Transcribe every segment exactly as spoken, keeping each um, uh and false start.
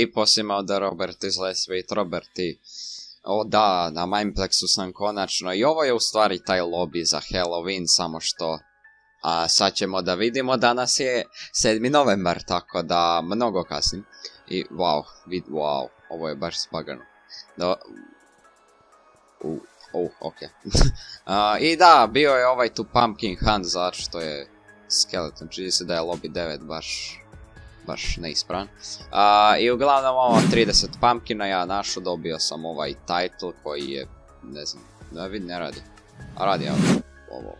I poslije imao da Robert iz Let's Wait Roberti. O da, na Mindplexu sam konačno. I ovo je u stvari taj lobby za Halloween, samo što... A sad ćemo da vidimo, danas je sedmi novembar, tako da mnogo kasnim. I wow, vid, wow, ovo je baš spagano. Da... Uh, uh, ok. uh, I da, bio je ovaj tu Pumpkin Hunt, zato što je skeleton, čini se da je lobby devet baš... baš neispravan. Uh, I uglavnom ovo trideset pumpkina ja našu, dobio sam ovaj title koji je, ne znam, da vidim, ne radi. A radi ovo, ovo.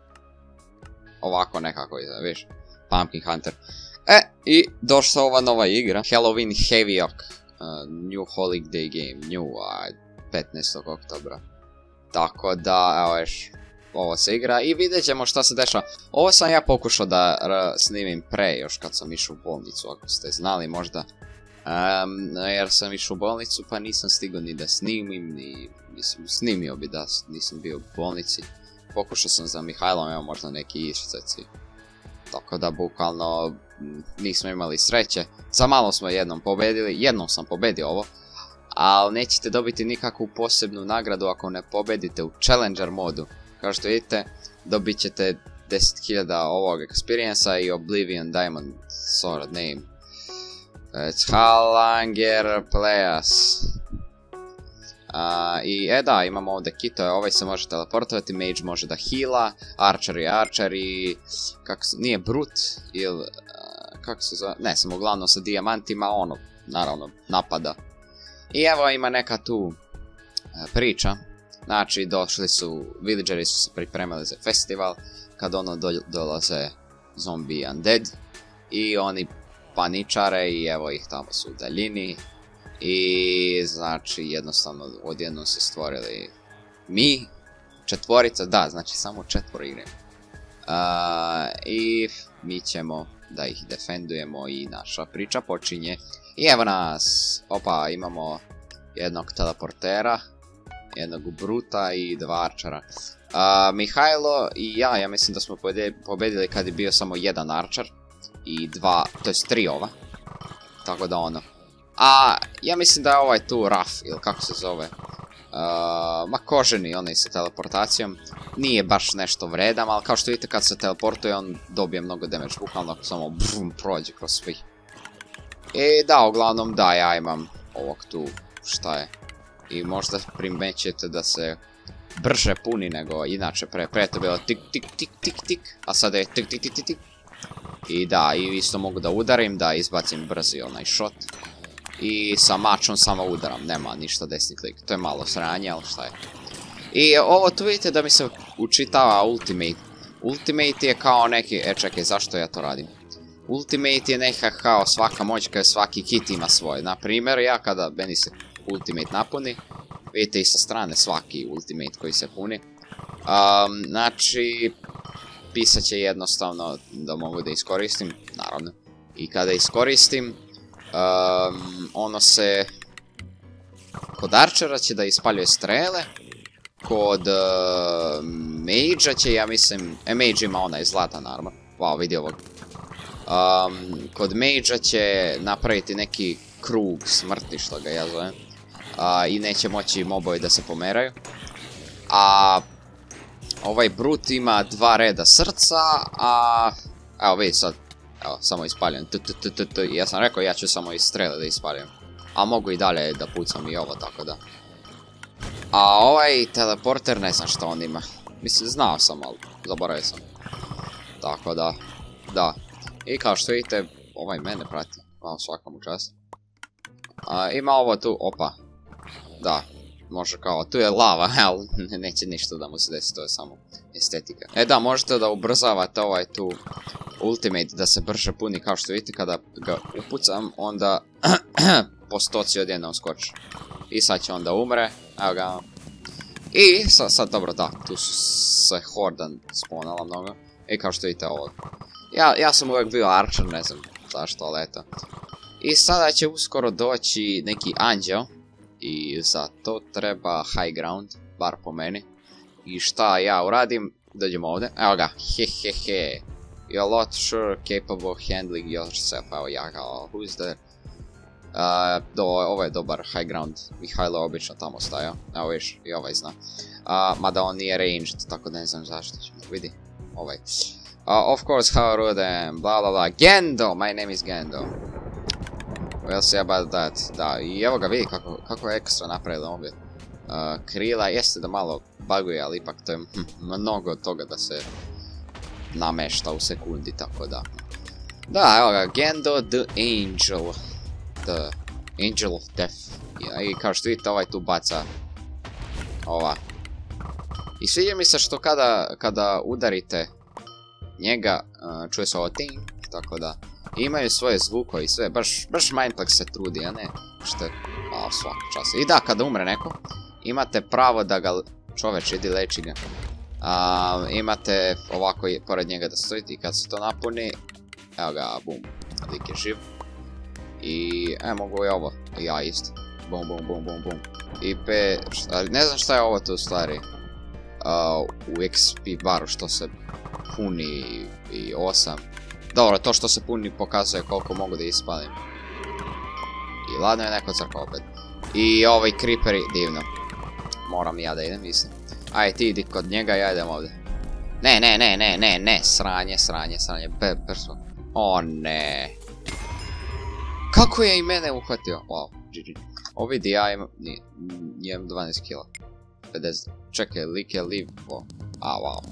Ovako nekako izgleda, vidiš, Pumpkin Hunter. E, i došla ova nova igra, Halloween Heavy Oak, uh, New Holiday Game, New, uh, petnaestog oktobra. Tako da, evo još, ovo se igra i vidjet ćemo šta se dešava. Ovo sam ja pokušao da snimim pre, još kad sam išao u bolnicu, ako ste znali možda. Um, jer sam išao u bolnicu pa nisam stigao ni da snimim, ni, mislim, snimio bi da nisam bio u bolnici. Pokušao sam za Mihajlom, evo možda neki išceci. Tako da bukvalno nismo imali sreće. Za malo smo jednom pobedili, jednom sam pobedio ovo. Ali nećete dobiti nikakvu posebnu nagradu ako ne pobedite u Challenger modu. Kao što vidite, dobit ćete deset hiljada ovog experience i Oblivion Diamond Sword name. It's Halanger Playas. Uh, I e da, imamo ovdje kitove, ovaj se može teleportovati, mage može da heala, archer je archer i... Kako se, nije brut, ili... Uh, kako se zove, ne, sam uglavnom sa dijamantima, ono, naravno, napada. I evo ima neka tu uh, priča. Znači, došli su, villageri su se pripremali za festival, kad ono do, dolaze zombi undead, i oni paničare i evo ih tamo su u daljini, i znači jednostavno odjednom se stvorili mi, četvorica, da, znači samo četvoro igre. Uh, I mi ćemo da ih defendujemo i naša priča počinje. I evo nas, opa, imamo jednog teleportera, jednog bruta i dva arčara. Uh, Mihajlo i ja, ja mislim da smo pobedili kad je bio samo jedan arčar i dva, to jest tri ova. Tako da ono. A ja mislim da je ovaj tu Raf, ili kako se zove. Uh, ma koženi, onaj sa teleportacijom. Nije baš nešto vredan, ali kao što vidite kad se teleportuje on dobije mnogo damage, bukvalno samo brum, prođe kroz svih. I da, uglavnom da, ja imam ovog tu, šta je. I možda primećete da se brže puni nego inače pre. Pre to bilo tik tik tik tik tik, a sada je tik tik tik tik tik. I da, i isto mogu da udarim, da izbacim brzi onaj shot. I sa mačom samo udaram, nema ništa desni klik. To je malo sranje, ali šta je. I ovo tu vidite da mi se učitava ultimate. Ultimate je kao neki, e čekaj, zašto ja to radim? Ultimate je neka kao svaka moć kada svaki kit ima svoj. Naprimjer, ja kada meni se ultimate napuni, vidite i sa strane svaki ultimate koji se puni. Um, znači, pisat će jednostavno da mogu da iskoristim, naravno. I kada iskoristim, um, ono se... Kod arčera će da ispaljuje strele, kod uh, mage-a će, ja mislim, e mage ima onaj zlatan armor, wow, vidi ovog. Um, kod mage-a će napraviti neki krug smrti, što ga ja zovem. Uh, I neće moći mobovi da se pomeraju. A ovaj brut ima dva reda srca, a... Evo vidi sad, evo, samo ispaljam. Ja sam rekao ja ću samo iz strele da ispaljam. A mogu i dalje da pucam i ovo, tako da. A ovaj teleporter ne znam što on ima. Mislim, znao sam, ali zaboravio sam. Tako da, da. I kao što vidite, ovaj mene prati. Malo svaka mu čast. A, ima ovo tu, opa. Da, može kao, tu je lava, ali neće ništa da mu se desi, to je samo estetika. E da, možete da ubrzavate ovaj tu ultimate da se brže puni, kao što vidite kada ga upucam, onda postoci odjednom skoči. I sad će onda umre, evo ga. I sad, sad dobro da, tu su se horda spawnala mnogo. I kao što vidite ovo. Ja, ja sam uvijek bio archer, ne znam zašto, ali eto. I sada će uskoro doći neki anđeo. I za to treba high ground, bar po meni. I šta ja uradim? Dođemo ovdje, evo ga, hehehe. You're a lot sure capable of handling yourself, evo ja kao, who's there? Uh, do, ovo je dobar high ground. Mihajlo je obično tamo stajao. Evo viš, i ovaj zna. Uh, mada on nije ranged, tako da ne znam zašto ćemo. Vidi, ovaj. Uh, of course, how rude I am, bla bla bla. Gendo! My name is Gendo. We'll see about that. Da, i evo ga vidi kako, kako je ekstra napravila ovdje. Uh, krila, jeste da malo buguje, ali ipak to je hm, mnogo toga da se namešta u sekundi, tako da. Da, evo ga, Gendo the Angel. The Angel of Death. I kao što vidite, ovaj tu baca ova. I sviđa mi se što kada, kada udarite njega, uh, čuje se ovo ting, tako da. I imaju svoje zvuko i sve, baš, baš Mindplex se trudi, a ne što je, a svaka čast. I da, kada umre neko, imate pravo da ga, čoveč, idi leči ga. Uh, imate ovako i pored njega da stojite i kad se to napuni, evo ga, bum, lik je živ. I, e, mogu i ovo, i ja isto. Bum, bum, bum, bum, bum. I pe, šta, ne znam šta je ovo tu u stvari. Uh, u X P baru što se puni i, i osam. Dobro, to što se puni pokazuje koliko mogu da ispalim. I ladno je neko crkva opet. I ovaj creeperi, divno. Moram i ja da idem, mislim. Aj, ti idi kod njega, ja idem ovdje. Ne, ne, ne, ne, ne, ne, sranje, sranje, sranje, be, brzo. O, ne. Kako je i mene uhvatio? Wow, G G. O vidi, ja imam, imam dvanaest kila. pedeset. Čekaj, lik je liv. Wow. A, wow.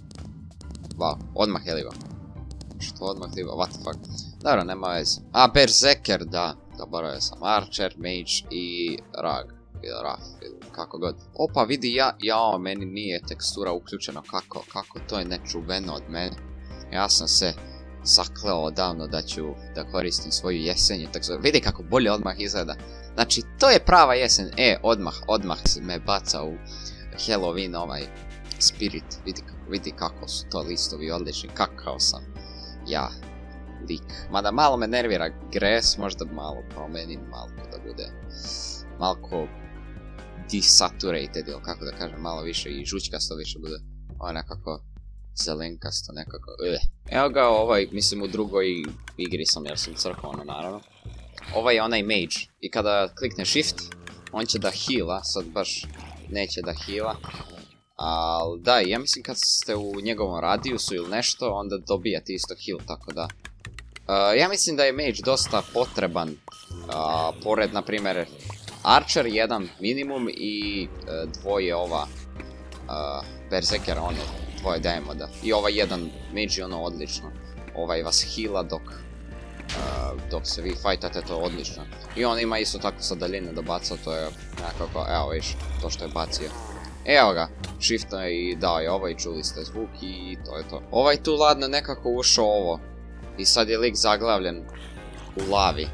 Wow, odmah je livo. Što odmah livo, what the fuck. Dobro, nema veze. A, Berserker, da. Zaboravio sam. Archer, Mage i Rag. Ili Raf, ili kako god. Opa, vidi, ja, jao, meni nije tekstura uključena. Kako, kako, to je nečuveno od mene. Ja sam se zakleo odavno da ću da koristim svoju jesenju, tako zove. Vidi kako bolje odmah izgleda. Znači, to je prava jesen. E, odmah, odmah me baca u Halloween ovaj spirit. Vidi, vidi kako su to listovi odlični, kakao sam ja lik. Mada malo me nervira gres, možda malo promenim, malo da bude malko desaturated, ili kako da kažem, malo više i žućkasto više bude. Ovo je nekako zelenkasto, nekako, ugh. Evo ga ovaj, mislim u drugoj igri sam jer sam crkovano naravno. Ovaj je onaj mage i kada klikne shift, on će da heala, sad baš neće da heala. Ali da, ja mislim kad ste u njegovom radijusu ili nešto, onda dobijate isto heal, tako da. Uh, ja mislim da je mage dosta potreban, uh, pored na primjer Archer jedan minimum i uh, dvoje ova uh, Berserkera, one dvoje Daemoda. I ovaj jedan mage je ono odlično. Ovaj vas heala dok, uh, dok se vi fajtate, to je odlično. I on ima isto tako sa daljine da baca, to je nekako, evo viš, to što je bacio. Evo ga, shiftno i dao je ovo i čuli ste zvuk i to je to. Ovaj tu ladno nekako ušao ovo. I sad je lik zaglavljen u lavi.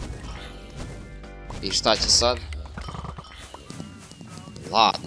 I šta će sad? Ladno.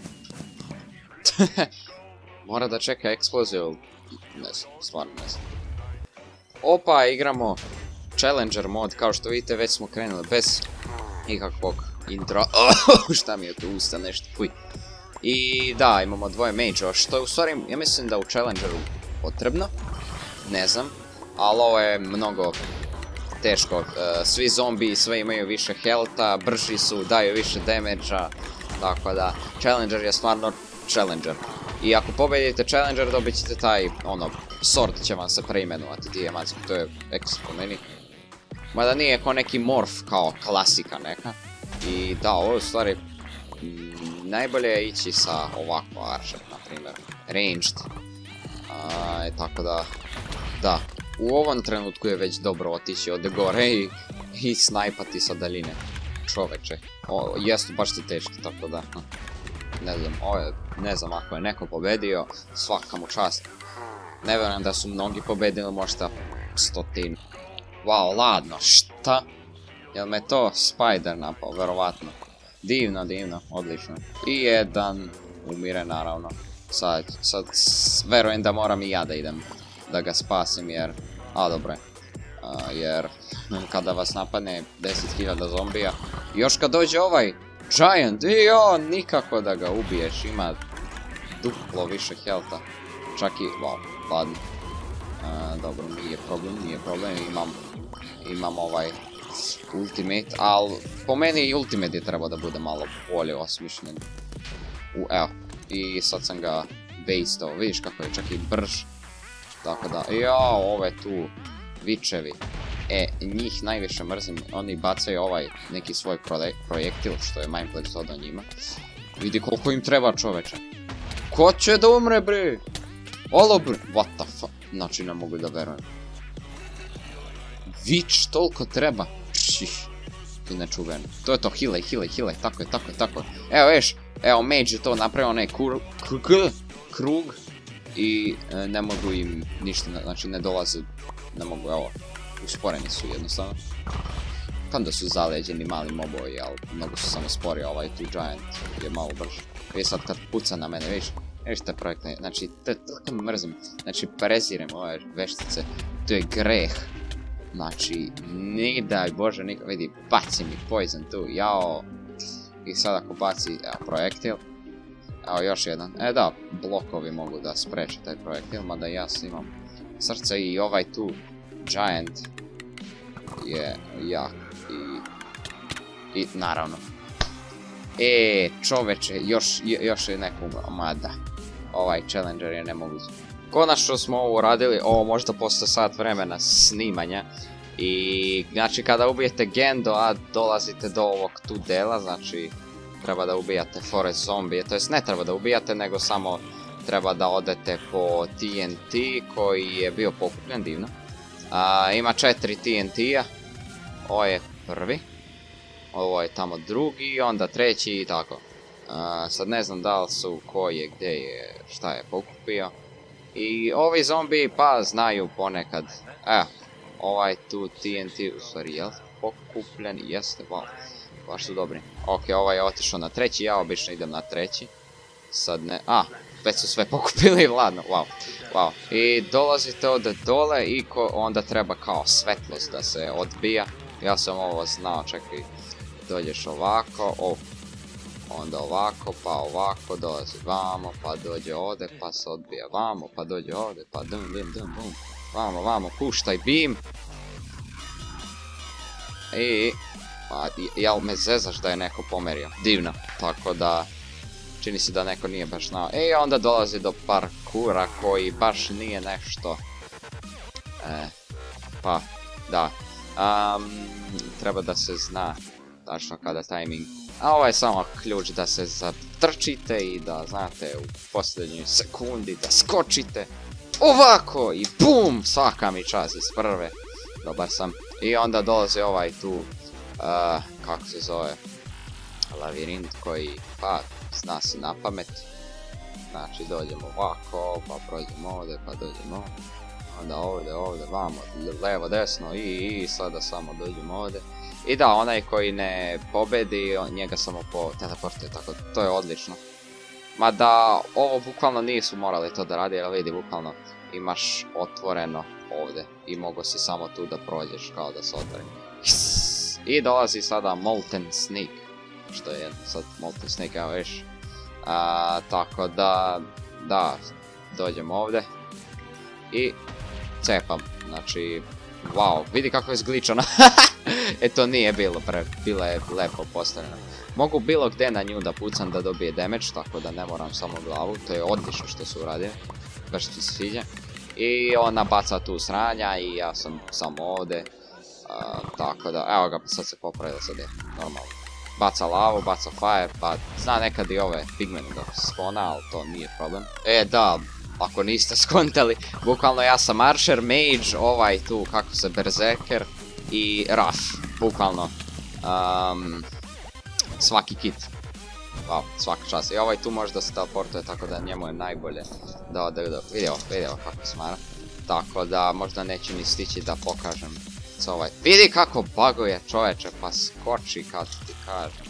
Mora da čeka eksploziju. Ne znam, stvarno ne znam. Opa, igramo Challenger mod, kao što vidite već smo krenuli bez ikakvog intro. Šta mi je tu usta nešto, fuj. I da, imamo dvoje mage-ova, što je u stvari, ja mislim da u Challengeru potrebno. Ne znam, ali ovo je mnogo teško. Svi zombi, sve imaju više healtha, brži su, daju više damage-a. Tako da, Challenger je stvarno Challenger. I ako pobedite Challenger, dobit ćete taj, ono, sword će vam se preimenovati, dijematski, to je ekstra po meni. Mada nije ko neki morf, kao klasika neka. I da, ovo u stvari, mm, najbolje je ići sa ovako Archer, na primjer, ranged. A, tako da, da, u ovom trenutku je već dobro otići od gore i, i snajpati sa daljine. Čoveče, o, jesu baš ti teški, tako da, ne znam, ovo je, ne znam, ako je neko pobedio, svaka mu čast. Ne vjerujem da su mnogi pobedili, možda stotinu. Wow, ladno, šta? Jel me to Spider napao, verovatno. Divno, divno, odlično. I jedan umire naravno. Sad, sad, verujem da moram i ja da idem da ga spasim jer, a dobro je. Uh, jer kada vas napadne deset hiljada zombija, još kad dođe ovaj Giant, i on nikako da ga ubiješ, ima duplo više healtha. Čak i, wow, ladno. Uh, dobro, nije problem, nije problem, imam, imam ovaj Ultimate, ali po meni i Ultimate je trebao da bude malo bolje osmišljen. U, evo, i sad sam ga bastao, vidiš kako je čak i brž. Tako da, jao, ove tu vičevi. E, njih najviše mrzim, oni bacaju ovaj neki svoj projektil, što je Mineplex dodao njima. Vidi koliko im treba, čoveče. Ko će da umre, bre? Olo, bre, what the fuck? Znači, ne mogu da verujem. Vič toliko treba. Ših, nečuveno. To je to, hilaj, hilaj, hilaj, tako je, tako je, tako je. Evo, veš, evo, Mage je to napravio onaj krug. I ne mogu im ništa, znači ne dolaze, ne mogu, evo, usporeni su jednostavno. Kao da su zaleđeni mali mobovi, ali mnogo su samo spori, ovaj tu Giant je malo brži. I sad kad puca na mene, vidiš, vidiš te projekte, znači, toliko me mrzim, znači, prezirem ove veštice, to je greh. Znači, ne daj Bože, nikad, vidi, baci mi poison tu, jao. I sad ako baci, evo, projektil. Evo još jedan, e da, blokovi mogu da spreče taj projektil, mada ja imam srce i ovaj tu Giant je jak i, i naravno. E, čoveče, još, još je neko umro, mada, ovaj Challenger je nemoguć. Konačno smo ovo uradili, ovo možda posle sat vremena snimanja. I znači kada ubijete Gendo, a dolazite do ovog tu dela, znači treba da ubijate forest zombije, to jest ne treba da ubijate, nego samo treba da odete po T N T koji je bio pokupljen, divno. A, ima četiri T N T-a, ovo je prvi, ovo je tamo drugi, onda treći i tako. A, sad ne znam da li su koji je, gdje je, šta je pokupio. I ovi zombiji pa znaju ponekad, evo, ovaj tu T N T, u stvari jel pokupljen, jeste, wow. Baš su dobri. Ok, ovaj je otišao na treći, ja obično idem na treći. Sad ne, a, već su sve pokupili, ladno, wow, wow. I dolazite ovdje dole i ko, onda treba kao svetlost da se odbija. Ja sam ovo znao, čekaj, dođeš ovako, oh. Onda ovako, pa ovako, dolazi vamo, pa dođe ovdje, pa se odbija vamo, pa dođe ovdje, pa dum, dum, dum, bum. Vamo, vamo, puštaj beam. I... A, jel me zezaš da je neko pomerio? Divno. Tako da, čini se da neko nije baš znao. I onda dolazi do parkura koji baš nije nešto. E, pa, da. Um, treba da se zna tačno kada timing. A ovo je samo ključ da se zatrčite i da znate u posljednjoj sekundi da skočite. Ovako i bum! Svaka mi čast iz prve. Dobar sam. I onda dolazi ovaj tu... Uh, kako se zove, lavirint koji, pa, zna se na pamet. Znači, dođemo ovako, pa prođemo ovdje, pa dođemo ovdje. Onda ovdje, ovdje, vamo, levo, desno i, i sada samo dođemo ovdje. I da, onaj koji ne pobedi, njega samo po teleportuje, tako to je odlično. Mada, ovo bukvalno nisu morali to da radi, jer vidi, bukvalno imaš otvoreno ovdje. I mogo si samo tu da prođeš, kao da se otvori. I dolazi sada Molten Snake, što je sad Molten Snake, evo viš. A, tako da, da, dođem ovdje i cepam, znači, wow, vidi kako je zgličana. E to nije bilo pre, bila je lepo postavljena. Mogu bilo gdje na nju da pucam da dobije damage, tako da ne moram samo glavu, to je odlično što su uradili, baš ti se sviđa. I ona baca tu sranja i ja sam samo ovdje. Uh, tako da, evo ga, sad se popravilo, sad je normalno. Baca lavu, baca fire, pa zna nekad i ove pigmene da se spona, ali to nije problem. E da, ako niste skontali, bukvalno ja sam Archer, Mage, ovaj tu, kako se, Berserker i Ruff, bukvalno. Um, svaki kit. Wow, svaka čast. I ovaj tu može da se teleportuje, tako da njemu je najbolje da ode do... Vidio, vidio kako smara. Tako da možda neću ni stići da pokažem. Ovaj. Vidi kako buguje čoveče, pa skoči kad ti kažem.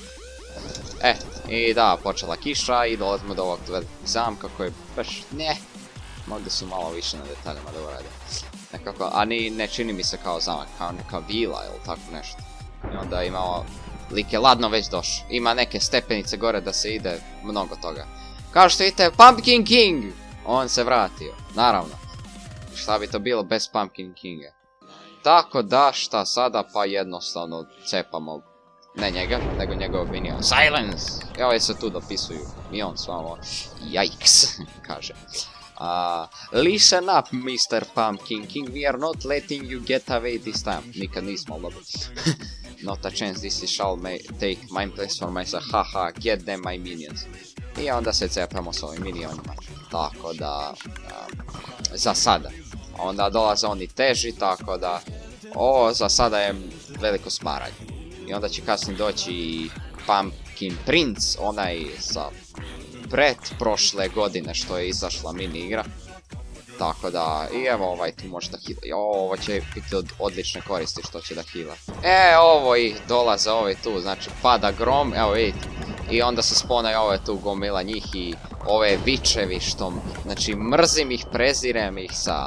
E, i da, počela kiša i dolazimo do ovog zamka koji baš ne. Mogli su malo više na detaljima da urade. Nekako, a ni ne čini mi se kao zamak, kao neka vila ili tako nešto. I onda imamo, lik je ladno već došao. Ima neke stepenice gore da se ide, mnogo toga. Kao što vidite, Pumpkin King! On se vratio, naravno. Šta bi to bilo bez Pumpkin Kinga? Tako da, šta sada, pa jednostavno cepamo, ne njega, nego njegov minion. Silence! Evo je se tu dopisuju, i on svamo, yikes, kaže. Uh, listen up, mister Pumpkin King, we are not letting you get away this time. Nikad nismo, dobro. Not a chance, this is shall may take my place for myself, haha, get them my minions. I onda se cepamo s ovim minionima, tako da, uh, za sada. Onda dolaze oni teži, tako da, ovo za sada je veliko smaranje. I onda će kasnije doći i Pumpkin Prince, onaj sa pred prošle godine što je izašla mini igra. Tako da, i evo ovaj tu može da hila. Ovo će biti od odlične koristi što će da hila. E, ovo i dolaze ove tu, znači pada grom, evo vidite. I onda se sponaju ove tu gomila njih i ove vičevi što, znači mrzim ih, prezirem ih sa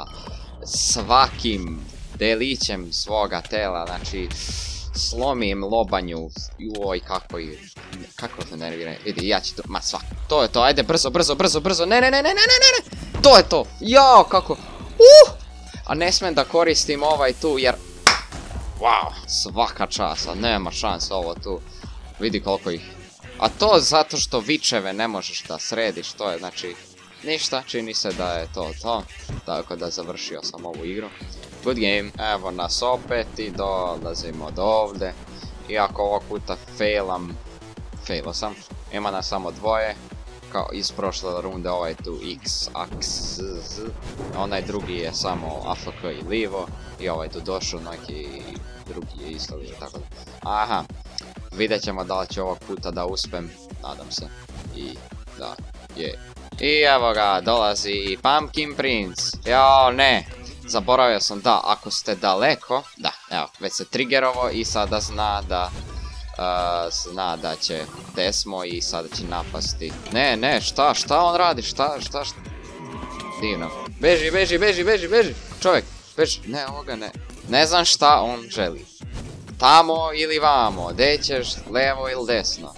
svakim delićem svoga tela, znači slomim lobanju, joj kako i, kako se nervira, vidi ja ću to, ma svak, to je to, ajde brzo, brzo, brzo, brzo, ne, ne, ne, ne, ne, ne, ne, to je to, jao kako, uh, a ne smijem da koristim ovaj tu jer, wow, svaka časa, nema šanse ovo tu, vidi koliko ih, a to zato što vičeve ne možeš da središ, to je znači, ništa, čini se da je to to, tako da završio sam ovu igru. Good game, evo nas opet i dolazimo od ovdje. Iako ovog puta failam, failo sam, ima nas samo dvoje, kao iz prošle runde ovaj tu X, X, Z, onaj drugi je samo A F K i livo, i ovaj tu došao, neki drugi je isto livo, tako da. Aha, vidjet ćemo da li će ovog puta da uspem, nadam se, i da, je. I evo ga, dolazi Pumpkin Prince, jao ne. Zaboravio sam da, ako ste daleko, da, evo, već se triggerovo i sada zna da, uh, zna da će desmo i sada će napasti. Ne, ne, šta, šta on radi, šta, šta, šta, divno. Beži, beži, beži, beži, beži, čovjek, beži, ne, ovoga ne, ne znam šta on želi. Tamo ili vamo, gdje ćeš, levo ili desno.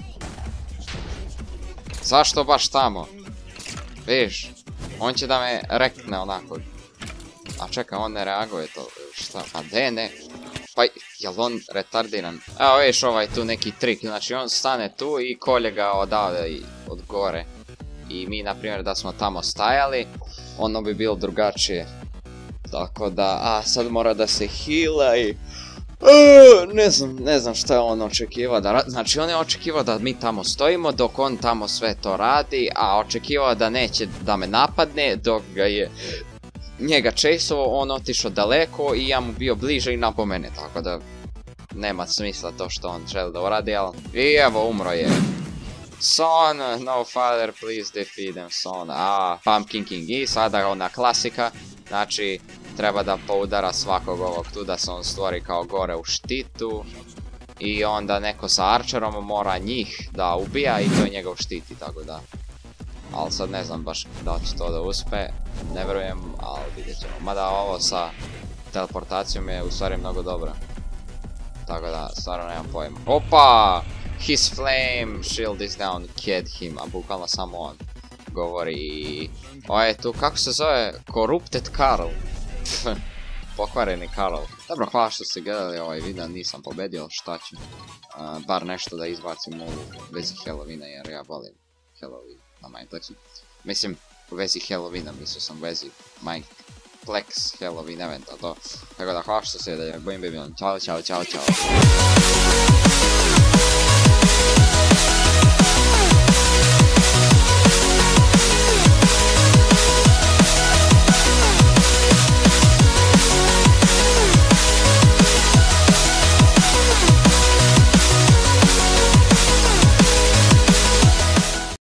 Zašto baš tamo? Viš, on će da me rekne onako. A čekaj, on ne reaguje to, šta, pa de ne, pa jel on retardiran? Evo viš ovaj tu neki trik, znači on stane tu i kolje ga odavde i od gore. I mi na primjer da smo tamo stajali, ono bi bilo drugačije. Tako da, a sad mora da se heala i... E, ne znam, ne znam šta je on očekivao da radi, znači on je očekivao da mi tamo stojimo dok on tamo sve to radi, a očekivao da neće da me napadne dok ga je... Njega chaseovo, on otišao daleko i ja mu bio bliže i napao mene, tako da nema smisla to što on želi da uradi, ali i evo umro je. Son, no father, please defeat him, son, a Pumpkin King i sada ona klasika, znači treba da poudara svakog ovog tu da se on stvori kao gore u štitu i onda neko sa archerom mora njih da ubija i to je njegov štiti, tako da. Ali sad ne znam baš da li će to da uspe, ne vjerujem, ali vidjet ćemo. Mada ovo sa teleportacijom je u stvari mnogo dobro. Tako da, stvarno nemam pojma. Opa! His flame shield is down, kid him, a bukvalno samo on govori. Ovo je tu, kako se zove? Corrupted Carl. Pokvareni Carl. Dobro, hvala što ste gledali ovaj video, nisam pobedio, šta ću. Uh, bar nešto da izbacim u vezi Halloweena jer ja volim Halloween. Na Mineplex. Mislim, u vezi Halloweena, mislio sam u vezi Mineplex Halloween eventa, to. Tako da, hvala što se da je Bojim Baby, čao, čao, čao, čao.